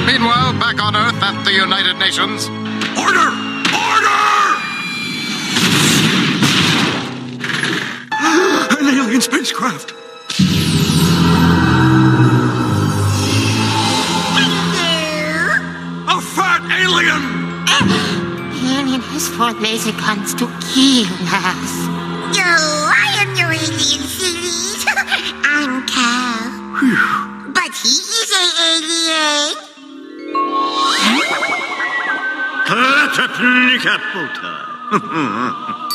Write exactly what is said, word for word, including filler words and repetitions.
Meanwhile, back on Earth at the United Nations. Order! Order! An alien spacecraft. A fat alien! Alien has fought laser guns to kill us. No, I am no alien, silly. I'm Cal. But he is an alien. Catapulta.